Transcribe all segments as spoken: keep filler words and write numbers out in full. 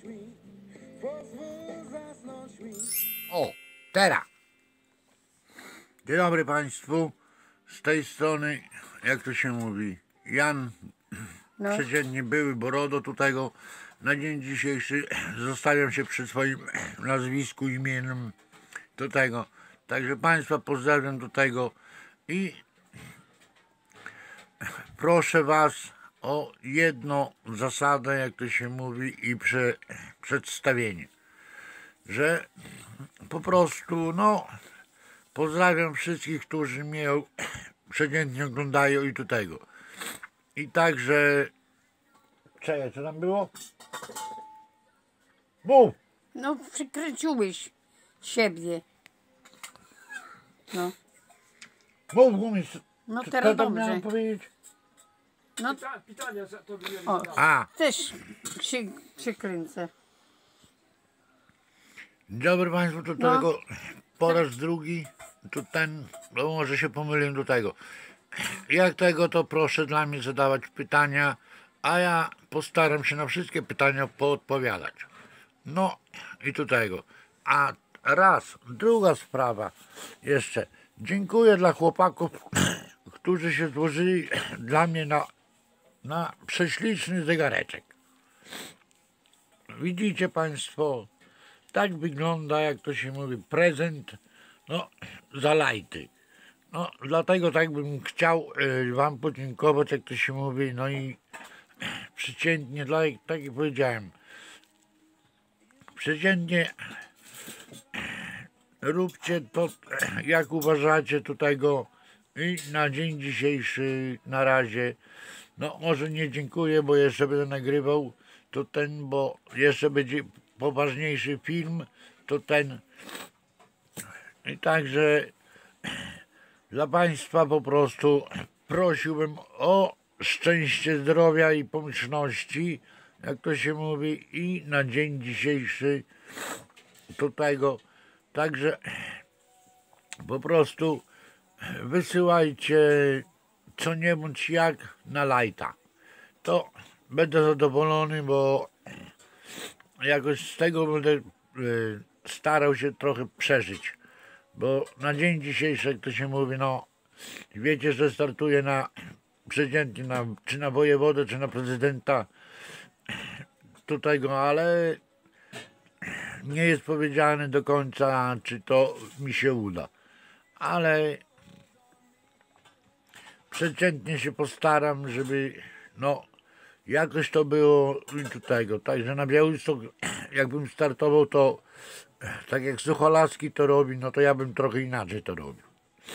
O, teraz. Dzień dobry Państwu. Z tej strony, jak to się mówi, Jan, no. Przeciętnie były Borodo. Tutaj go na dzień dzisiejszy zostawiam się przy swoim nazwisku, imieniem do tego. Także Państwa pozdrawiam do tego i proszę Was o jedną zasadę, jak to się mówi, i prze, przedstawienie, że po prostu, no, pozdrawiam wszystkich, którzy mnie przeciętnie oglądają i do tego. I także, czekaj, co tam było? Mów! No, przykręciłeś siebie. No. Mów, Gumis. No teraz co dobrze. miałem powiedzieć? No, Pytania to o, A. też się przykręcę. Dobry Państwu, to No. tego po raz drugi, to ten, no może się pomyliłem do tego. Jak tego, to proszę dla mnie zadawać pytania, a ja postaram się na wszystkie pytania poodpowiadać. No i do tego. A raz, druga sprawa jeszcze. Dziękuję dla chłopaków, którzy się złożyli dla mnie na, na prześliczny zegareczek. Widzicie Państwo, tak wygląda, jak to się mówi, prezent, no, za lajty. No, dlatego tak bym chciał y, Wam podziękować, jak to się mówi, no i przeciętnie, dla, tak jak powiedziałem, przeciętnie róbcie to, jak uważacie do tego i na dzień dzisiejszy, na razie, no może nie dziękuję, bo jeszcze będę nagrywał, to ten, bo jeszcze będzie poważniejszy film, to ten. I także dla Państwa po prostu prosiłbym o szczęście, zdrowia i pomyślności, jak to się mówi, i na dzień dzisiejszy do tego. Także po prostu wysyłajcie co nie bądź jak na lajta. To będę zadowolony, bo jakoś z tego będę y, starał się trochę przeżyć. Bo na dzień dzisiejszy, jak to się mówi, no wiecie, że startuję na przeciętnie, na, czy na wojewodę, czy na prezydenta do tego, ale nie jest powiedziane do końca, czy to mi się uda. Ale przeciętnie się postaram, żeby no jakoś to było do tego. Także na Białystok, jakbym startował, to tak jak Sucholaski to robi, no to ja bym trochę inaczej to robił.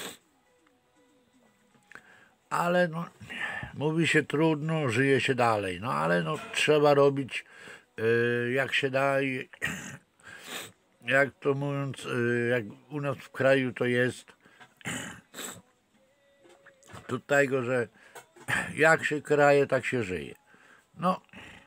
Ale no, mówi się trudno, żyje się dalej. No ale no trzeba robić yy, jak się da i jak to mówiąc, yy, jak u nas w kraju to jest do tego, że jak się kraje, tak się żyje. No,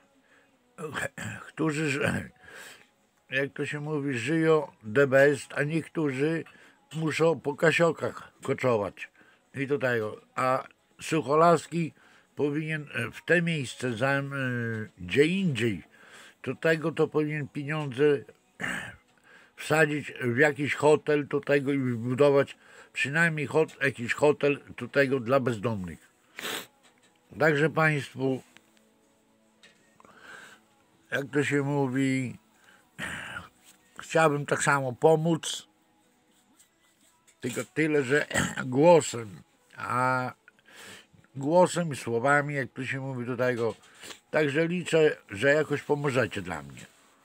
którzy, jak to się mówi, żyją the best, a niektórzy muszą po kasiokach koczować. I do tego. A Sucholaski powinien w te miejsce, za, gdzie indziej, do tego to powinien pieniądze wsadzić w jakiś hotel do tego i wybudować przynajmniej hot, jakiś hotel do tego dla bezdomnych. Także Państwu, jak to się mówi, chciałbym tak samo pomóc, tylko tyle, że głosem, a głosem i słowami, jak to się mówi do tego. Także liczę, że jakoś pomożecie dla mnie.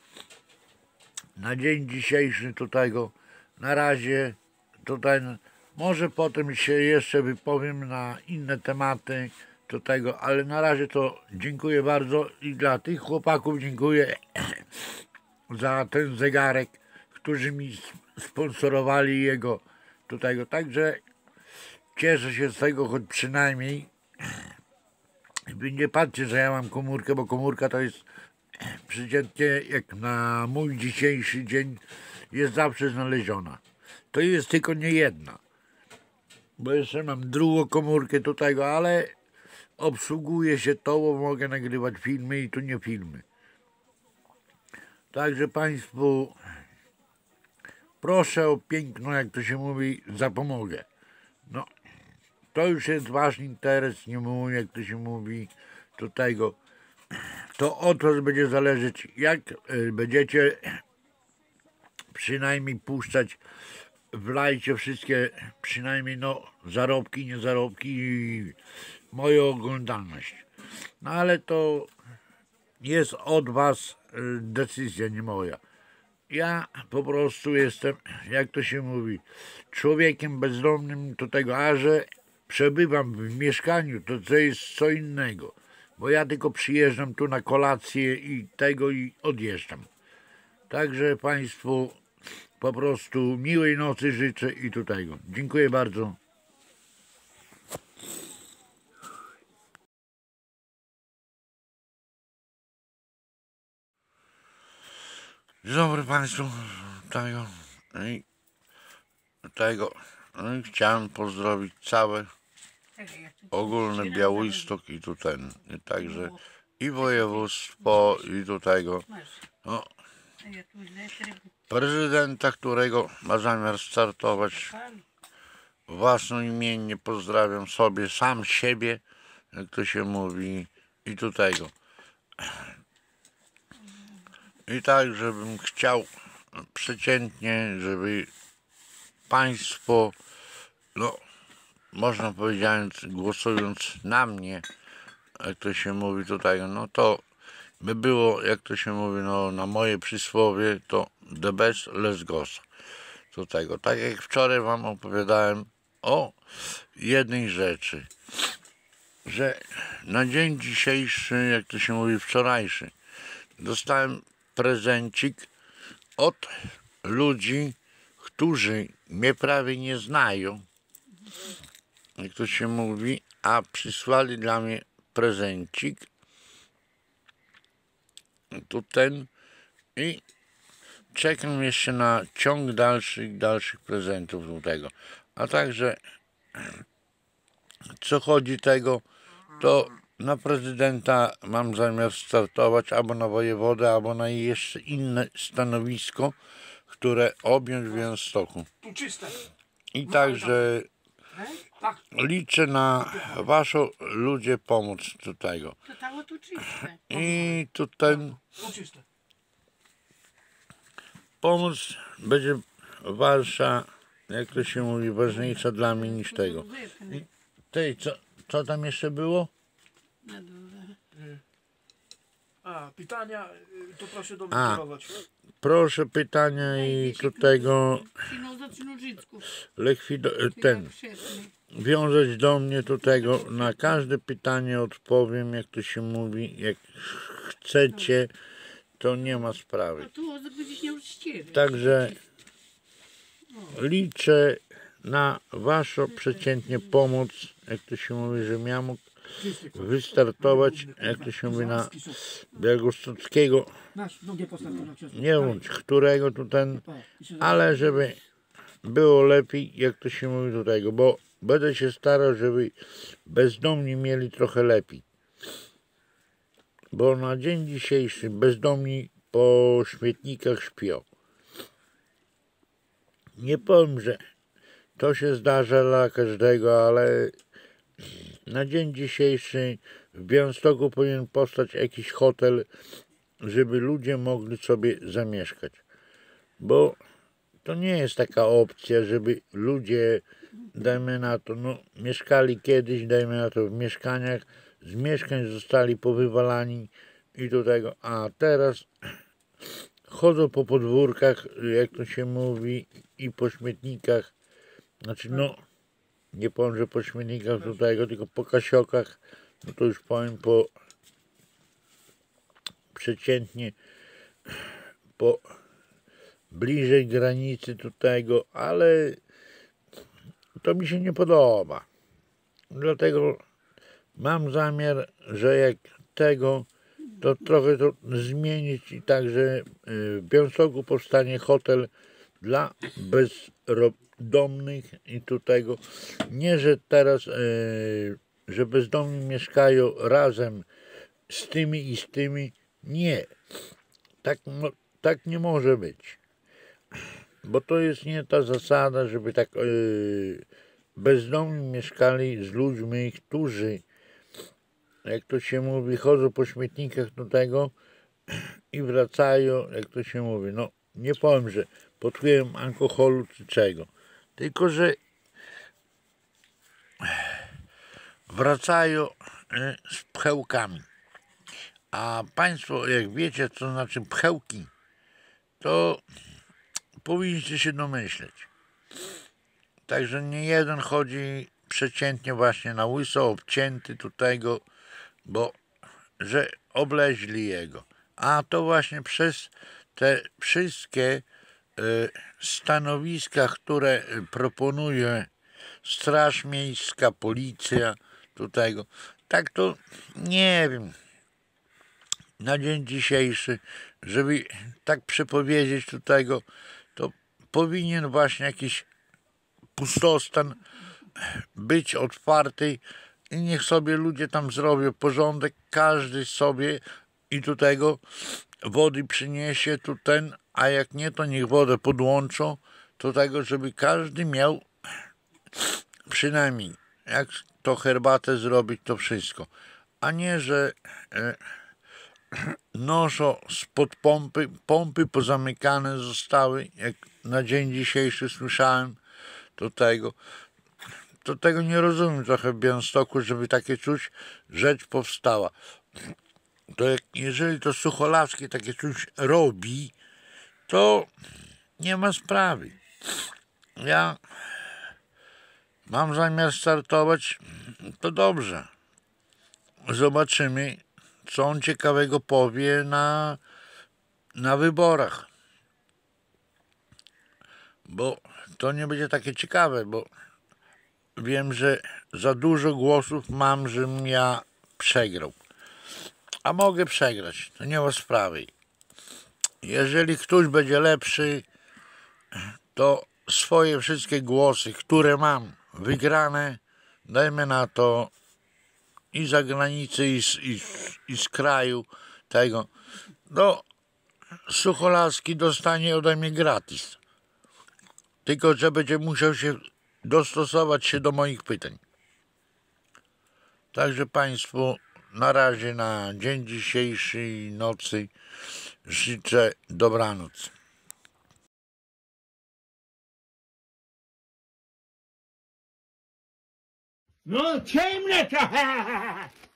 Na dzień dzisiejszy do tego, na razie tutaj, może potem się jeszcze wypowiem na inne tematy do tego, ale na razie to dziękuję bardzo i dla tych chłopaków dziękuję za ten zegarek, którzy mi sponsorowali jego do tego. Także cieszę się z tego, choć przynajmniej nie patrzcie, że ja mam komórkę, bo komórka to jest przeciętnie, jak na mój dzisiejszy dzień, jest zawsze znaleziona. To jest tylko nie jedna, bo jeszcze mam drugą komórkę do tego, ale obsługuje się to, bo mogę nagrywać filmy i tu nie filmy. Także Państwu proszę o piękną, jak to się mówi, zapomogę. No, to już jest Wasz interes, nie mój, jak to się mówi, do tego. To od Was będzie zależeć, jak będziecie przynajmniej puszczać w lajcie wszystkie, przynajmniej no, zarobki, nie zarobki i moją oglądalność. No ale to jest od Was decyzja, nie moja. Ja po prostu jestem, jak to się mówi, człowiekiem bezdomnym do tego, a że przebywam w mieszkaniu, to to jest co innego. Bo ja tylko przyjeżdżam tu na kolację i tego i odjeżdżam. Także Państwu po prostu miłej nocy życzę i tutaj. Dziękuję bardzo. Dzień dobry Państwu. Tego, i tego no i chciałem pozdrowić całe ogólny Białystok i tu ten, i także i województwo i tu tego. No, prezydenta, którego ma zamiar startować własnoimiennie, pozdrawiam sobie, sam siebie, jak to się mówi, i tu tego. I tak, żebym chciał przeciętnie, żeby Państwo, no, można powiedzieć, głosując na mnie, jak to się mówi tutaj, no to by było, jak to się mówi, no, na moje przysłowie, to the best, let's go. Do tego. Tak jak wczoraj Wam opowiadałem o jednej rzeczy, że na dzień dzisiejszy, jak to się mówi, wczorajszy, dostałem prezencik od ludzi, którzy mnie prawie nie znają, jak to się mówi, a przysłali dla mnie prezencik, tu ten, i czekam jeszcze na ciąg dalszych, dalszych prezentów do tego. A także, co chodzi tego, to na prezydenta mam zamiar startować, albo na wojewodę, albo na jeszcze inne stanowisko, które objąć w Białymstoku. I także liczę na Waszą ludzie pomoc do tego. I tu ten pomoc będzie Wasza, jak to się mówi, ważniejsza dla mnie niż tego. I tej, co, co tam jeszcze było? A, pytania, to proszę do mnie A. kierować. Proszę pytania i do tego lekwido, ten wiązać do mnie do tego. Na każde pytanie odpowiem, jak to się mówi, jak chcecie, to nie ma sprawy. Także liczę na Waszą przeciętnie pomoc, jak to się mówi, żebym ja mógł wystartować, jak to się mówi, na Białostockiego, nie wiem którego tu ten, ale żeby było lepiej, jak to się mówi do tego, bo będę się starał, żeby bezdomni mieli trochę lepiej, bo na dzień dzisiejszy bezdomni po śmietnikach śpią. Nie powiem, że to się zdarza dla każdego, ale na dzień dzisiejszy w Białymstoku powinien powstać jakiś hotel, żeby ludzie mogli sobie zamieszkać. Bo to nie jest taka opcja, żeby ludzie, dajmy na to, no, mieszkali kiedyś, dajmy na to, w mieszkaniach, z mieszkań zostali powywalani i do tego, a teraz chodzą po podwórkach, jak to się mówi, i po śmietnikach, znaczy no, nie powiem, że po śmietnikach tutaj, tylko po kasiokach, no to już powiem po przeciętnie, po bliżej granicy tutaj, ale to mi się nie podoba. Dlatego mam zamiar, że jak tego, to trochę to zmienić i także w Białymstoku powstanie hotel dla bezdomnych i tu tego, nie, że teraz, że bezdomni mieszkają razem z tymi i z tymi, nie. Tak, no, tak nie może być. Bo to jest nie ta zasada, żeby tak yy, bezdomni mieszkali z ludźmi, którzy, jak to się mówi, chodzą po śmietnikach do tego i wracają, jak to się mówi, no nie powiem, że pod wpływem alkoholu czy czego, tylko że wracają yy, z pchełkami. A państwo, jak wiecie, co znaczy pchełki, to powinniście się domyśleć. Także nie jeden chodzi przeciętnie właśnie na łyso, obcięty tutaj go, bo że obleźli jego. A to właśnie przez te wszystkie y, stanowiska, które proponuje Straż Miejska, Policja, tutaj go. Tak to nie wiem. Na dzień dzisiejszy, żeby tak przepowiedzieć tutaj go, to powinien właśnie jakiś pustostan być otwarty i niech sobie ludzie tam zrobią porządek, każdy sobie i do tego wody przyniesie tu ten, a jak nie, to niech wodę podłączą do tego, żeby każdy miał przynajmniej jak to herbatę zrobić, to wszystko, a nie, że e, noszą spod pompy, pompy pozamykane zostały, jak na dzień dzisiejszy słyszałem, do tego, to tego nie rozumiem trochę w Białymstoku, żeby takie coś rzecz powstała. To jak, jeżeli to Sucholawski takie coś robi, to nie ma sprawy. Ja mam zamiar startować, to dobrze. Zobaczymy, co on ciekawego powie na, na wyborach. Bo to nie będzie takie ciekawe, bo wiem, że za dużo głosów mam, żebym ja przegrał. A mogę przegrać, to nie ma sprawy. Jeżeli ktoś będzie lepszy, to swoje wszystkie głosy, które mam wygrane, dajmy na to i za granicę, i z, i, i z kraju tego, no Sucholawski dostanie ode mnie gratis. Tylko, że będzie musiał się dostosować się do moich pytań. Także Państwu na razie na dzień dzisiejszej nocy życzę dobranoc. No ciemne trochę.